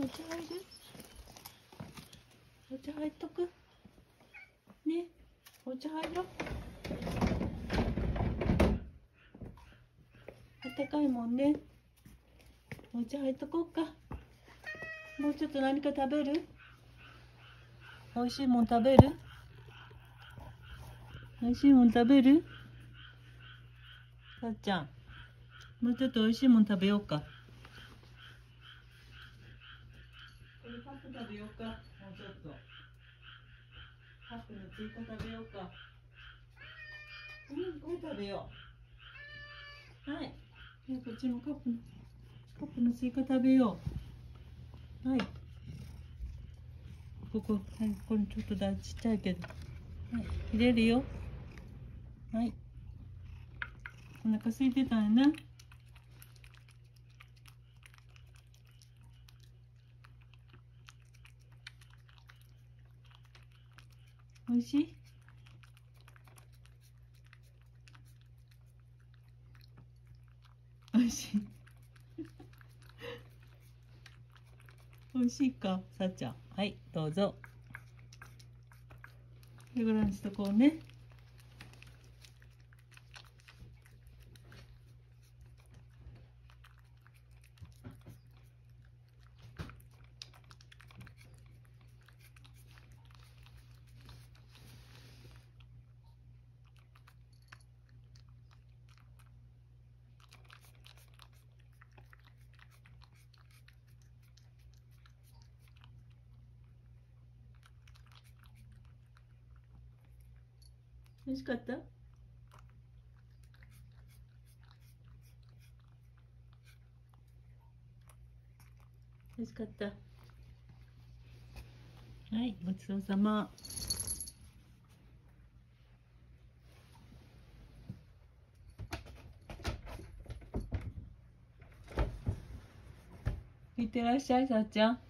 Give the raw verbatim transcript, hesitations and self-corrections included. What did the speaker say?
お茶入る？お茶入っとくね。お茶入ろう。あったかいもんね。お茶入っとこうか。もうちょっと何か食べる？おいしいもん食べる？おいしいもん食べる？さっちゃん、もうちょっとおいしいもん食べようか。これパック食べようか。もうちょっとパックの追加食べようか。うん、これ食べよう。はい。じゃあこっちのカップのカップのスイカ食べよう。はい。ここ、はい、これちょっとだちっちゃいけど。はい、入れるよ。はい。お腹空いてたんやな。おいしい？おいしい。おいしいか、さっちゃん。はい、どうぞ。手ぐらいにしとこうね。美味しかった？美味しかった。はい、ごちそうさま。いってらっしゃい、さっちゃん。